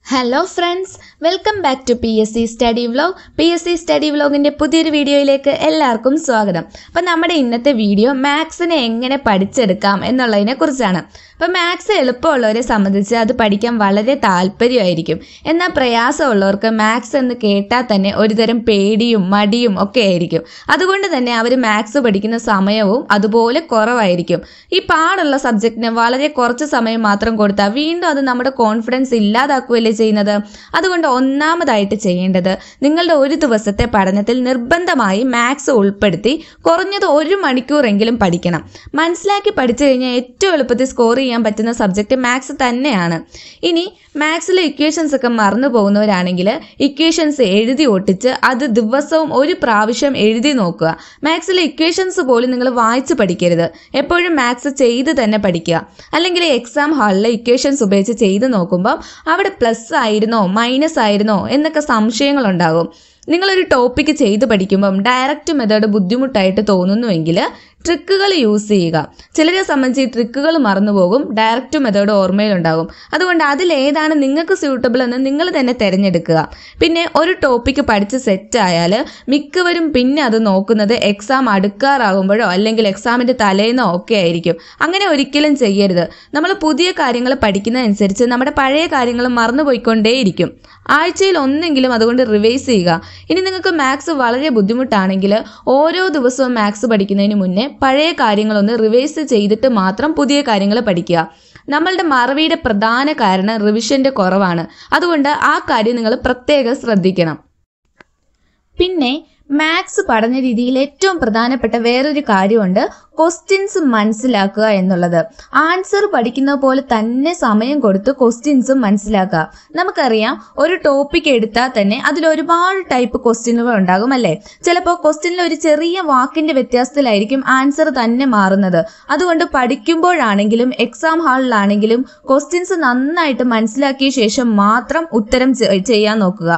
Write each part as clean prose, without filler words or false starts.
Hello friends, welcome back to PSC study vlog. PSC study വ്ലോഗിൻ്റെ പുതിയൊരു വീഡിയോയിലേക്ക് എല്ലാവർക്കും സ്വാഗതം. അപ്പം നമ്മുടെ ഇന്നത്തെ വീഡിയോ മാത്സിനെ എങ്ങനെ പഠിച്ചെടുക്കാം എന്നുള്ളതിനെ കുറിച്ചാണ്. അപ്പം മാത്സ് എളുപ്പമുള്ളവരെ സംബന്ധിച്ച് അത് പഠിക്കാൻ വളരെ താല്പര്യമായിരിക്കും. എന്നാൽ പ്രയാസമുള്ളവർക്ക് മാത്സ് എന്ന് കേട്ടാൽ തന്നെ ഒരുതരം പേടിയും മടിയും ഒക്കെ ആയിരിക്കും. അതുകൊണ്ട് തന്നെ അവർ മാത്സ് പഠിക്കുന്ന സമയവും അതുപോലെ കുറവായിരിക്കും. ഈ പാടുള്ള സബ്ജക്റ്റിന് വളരെ കുറച്ച് സമയം മാത്രം കൊടുത്താൽ വീണ്ടും അത് നമ്മുടെ കോൺഫിഡൻസ് ഇല്ലാതാക്കുകയല്ലേ ചെയ്യുന്നത്. അതുകൊണ്ട് ഒന്നാമതായിട്ട് ചെയ്യേണ്ടത് നിങ്ങളുടെ ഒരു ദിവസത്തെ പഠനത്തിൽ നിർബന്ധമായി മാത്സ് ഉൾപ്പെടുത്തി കുറഞ്ഞത് 1 മണിക്കൂറെങ്കിലും പഠിക്കണം. മനസ്സിലാക്കി പഠിച്ചു കഴിഞ്ഞാൽ ഏറ്റവും എളുപ്പത്തിൽ സ്കോർ ചെയ്യാൻ പറ്റുന്ന സബ്ജക്റ്റ് മാത്സ് തന്നെയാണ്. ഇനി മാത്സിലെ ഇക്വേഷൻസ് ഒക്കെ മറന്നു പോകുന്നവരാണെങ്കിൽ ഇക്വേഷൻസ് എഴുതി ഒട്ടിച്ച് അത് ദിവസവും ഒരു പ്രാവശ്യം എഴുതി നോക്കുക. മാത്സിലെ ഇക്വേഷൻസ് പോലും നിങ്ങൾ വായിച്ച് പഠിക്കരുത്. എപ്പോഴും മാത്സ് ചെയ്ത് തന്നെ പഠിക്കുക. അല്ലെങ്കിൽ എക്സാം ഹാളിലെ ഇക്വേഷൻസ് ഉപയോഗിച്ച് ചെയ്ത് നോക്കുമ്പോൾ അവിടെ പ്ലസ് ആയിരുന്നോ മൈനസ് ആയിരുന്നോ എന്നൊക്കെ സംശയങ്ങളുണ്ടാകും. നിങ്ങളൊരു ടോപ്പിക്ക് ചെയ്ത് പഠിക്കുമ്പം ഡയറക്റ്റ് മെത്തേഡ് ബുദ്ധിമുട്ടായിട്ട് തോന്നുന്നുവെങ്കിൽ ട്രിക്കുകൾ യൂസ് ചെയ്യുക. ചിലരെ സംബന്ധിച്ച് ഈ ട്രിക്കുകൾ മറന്നുപോകും, ഡയറക്റ്റ് മെത്തേഡ് ഓർമ്മയിലുണ്ടാകും. അതുകൊണ്ട് അതിലേതാണ് നിങ്ങൾക്ക് സ്യൂട്ടബിൾ എന്ന് നിങ്ങൾ തന്നെ തിരഞ്ഞെടുക്കുക. പിന്നെ ഒരു ടോപ്പിക്ക് പഠിച്ച് സെറ്റായാൽ മിക്കവരും പിന്നെ അത് നോക്കുന്നത് എക്സാം അടുക്കാറാകുമ്പോഴോ അല്ലെങ്കിൽ എക്സാമിൻ്റെ തലേന്നോ ഒക്കെ ആയിരിക്കും. അങ്ങനെ ഒരിക്കലും ചെയ്യരുത്. നമ്മൾ പുതിയ കാര്യങ്ങൾ പഠിക്കുന്നതനുസരിച്ച് നമ്മുടെ പഴയ കാര്യങ്ങൾ മറന്നുപോയിക്കൊണ്ടേയിരിക്കും. ആഴ്ചയിൽ ഒന്നെങ്കിലും അതുകൊണ്ട് റിവൈസ് ചെയ്യുക. ഇനി നിങ്ങൾക്ക് മാത്സ് വളരെ ബുദ്ധിമുട്ടാണെങ്കിൽ ഓരോ ദിവസവും മാത്സ് പഠിക്കുന്നതിന് മുന്നേ പഴയ കാര്യങ്ങളൊന്ന് റിവൈസ് ചെയ്തിട്ട് മാത്രം പുതിയ കാര്യങ്ങൾ പഠിക്കുക. നമ്മളുടെ മറവിയുടെ പ്രധാന കാരണം റിവിഷന്റെ കുറവാണ്. അതുകൊണ്ട് ആ കാര്യം നിങ്ങൾ പ്രത്യേകം ശ്രദ്ധിക്കണം. പിന്നെ മാത്സ് പഠന രീതിയിൽ ഏറ്റവും പ്രധാനപ്പെട്ട വേറൊരു കാര്യമുണ്ട്, ക്വസ്റ്റ്യൻസ് മനസ്സിലാക്കുക എന്നുള്ളത്. ആൻസർ പഠിക്കുന്ന പോലെ തന്നെ സമയം കൊടുത്ത് ക്വസ്റ്റ്യൻസും മനസ്സിലാക്കുക. നമുക്കറിയാം, ഒരു ടോപ്പിക് എടുത്താൽ തന്നെ അതിൽ ഒരുപാട് ടൈപ്പ് ക്വസ്റ്റ്യനുകൾ ഉണ്ടാകും അല്ലേ. ചിലപ്പോൾ ക്വസ്റ്റ്യനിൽ ഒരു ചെറിയ വാക്കിന്റെ വ്യത്യാസത്തിലായിരിക്കും ആൻസർ തന്നെ മാറുന്നത്. അതുകൊണ്ട് പഠിക്കുമ്പോഴാണെങ്കിലും എക്സാം ഹാളിലാണെങ്കിലും ക്വസ്റ്റ്യൻസ് നന്നായിട്ട് മനസ്സിലാക്കിയ ശേഷം മാത്രം ഉത്തരം ചെയ്യാൻ നോക്കുക.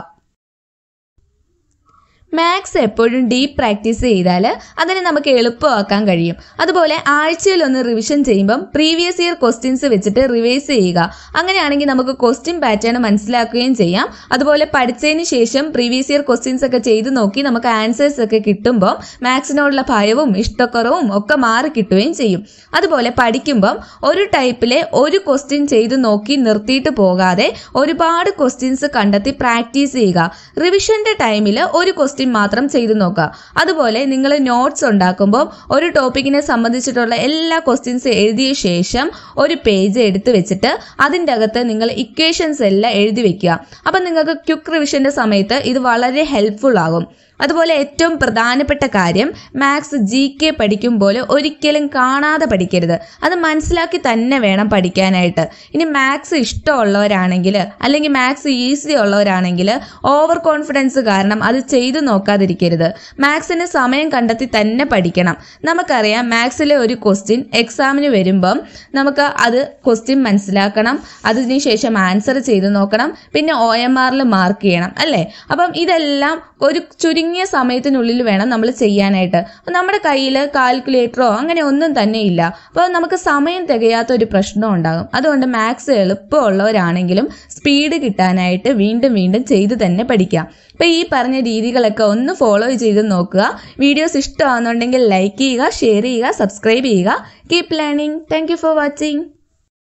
മാത്സ് എപ്പോഴും ഡീപ്പ് പ്രാക്ടീസ് ചെയ്താൽ അതിനെ നമുക്ക് എളുപ്പമാക്കാൻ കഴിയും. അതുപോലെ ആഴ്ചയിലൊന്ന് റിവിഷൻ ചെയ്യുമ്പം പ്രീവിയസ് ഇയർ ക്വസ്റ്റ്യൻസ് വെച്ചിട്ട് റിവൈസ് ചെയ്യുക. അങ്ങനെയാണെങ്കിൽ നമുക്ക് ക്വസ്റ്റ്യൻ പാറ്റേൺ മനസ്സിലാക്കുകയും ചെയ്യാം. അതുപോലെ പഠിച്ചതിന് ശേഷം പ്രീവിയസ് ഇയർ ക്വസ്റ്റ്യൻസ് ഒക്കെ ചെയ്ത് നോക്കി നമുക്ക് ആൻസേഴ്സ് ഒക്കെ കിട്ടുമ്പോൾ മാത്സിനോടുള്ള ഭയവും ഇഷ്ടക്കുറവും ഒക്കെ മാറി കിട്ടുകയും ചെയ്യും. അതുപോലെ പഠിക്കുമ്പം ഒരു ടൈപ്പിലെ ഒരു ക്വസ്റ്റ്യൻ ചെയ്ത് നോക്കി നിർത്തിയിട്ട് പോകാതെ ഒരുപാട് ക്വസ്റ്റ്യൻസ് കണ്ടെത്തി പ്രാക്ടീസ് ചെയ്യുക. റിവിഷന്റെ ടൈമിൽ ഒരു ക്വസ്റ്റ്യൻ മാത്രം ചെയ്തു നോക്കുക. അതുപോലെ നിങ്ങൾ നോട്ട്സ് ഉണ്ടാക്കുമ്പോൾ ഒരു ടോപ്പിക്കിനെ സംബന്ധിച്ചിട്ടുള്ള എല്ലാ ക്വസ്റ്റ്യൻസ് എഴുതിയ ശേഷം ഒരു പേജ് എടുത്ത് വെച്ചിട്ട് അതിൻ്റെ അകത്ത് നിങ്ങൾ ഇക്വേഷൻസ് എല്ലാം എഴുതി വെക്കുക. അപ്പം നിങ്ങൾക്ക് ക്വിക്ക് റിവിഷന്റെ സമയത്ത് ഇത് വളരെ ഹെൽപ്ഫുൾ ആകും. അതുപോലെ ഏറ്റവും പ്രധാനപ്പെട്ട കാര്യം, മാത്സ് GK പഠിക്കുമ്പോൾ ഒരിക്കലും കാണാതെ പഠിക്കരുത്. അത് മനസ്സിലാക്കി തന്നെ വേണം പഠിക്കാനായിട്ട്. ഇനി മാത്സ് ഇഷ്ടമുള്ളവരാണെങ്കിൽ അല്ലെങ്കിൽ മാത്സ് ഈസി ഉള്ളവരാണെങ്കിൽ ഓവർ കോൺഫിഡൻസ് കാരണം അത് ചെയ്തു നോക്കാതിരിക്കരുത്. മാത്സിന് സമയം കണ്ടെത്തി തന്നെ പഠിക്കണം. നമുക്കറിയാം, മാത്സിലെ ഒരു ക്വസ്റ്റ്യൻ എക്സാമിന് വരുമ്പം നമുക്ക് അത് ക്വസ്റ്റ്യൻ മനസ്സിലാക്കണം, അതിനുശേഷം ആൻസർ ചെയ്തു നോക്കണം, പിന്നെ OMRൽ മാർക്ക് ചെയ്യണം അല്ലേ. അപ്പം ഇതെല്ലാം ഒരു ചുരുങ്ങിയ സമയത്തിനുള്ളിൽ വേണം നമ്മൾ ചെയ്യാനായിട്ട്. നമ്മുടെ കയ്യിൽ കാൽക്കുലേറ്ററോ അങ്ങനെ ഒന്നും തന്നെ ഇല്ല. അപ്പോൾ നമുക്ക് സമയം തികയാത്ത ഒരു പ്രശ്നം ഉണ്ടാകും. അതുകൊണ്ട് മാത്സ് എളുപ്പമുള്ളവരാണെങ്കിലും സ്പീഡ് കിട്ടാനായിട്ട് വീണ്ടും വീണ്ടും ചെയ്ത് തന്നെ പഠിക്കാം. അപ്പോൾ ഈ പറഞ്ഞ രീതികളൊക്കെ ഒന്ന് ഫോളോ ചെയ്ത് നോക്കുക. വീഡിയോസ് ഇഷ്ടമാകുന്നുണ്ടെങ്കിൽ ലൈക്ക് ചെയ്യുക, ഷെയർ ചെയ്യുക, സബ്സ്ക്രൈബ് ചെയ്യുക. Keep learning. Thank you for watching.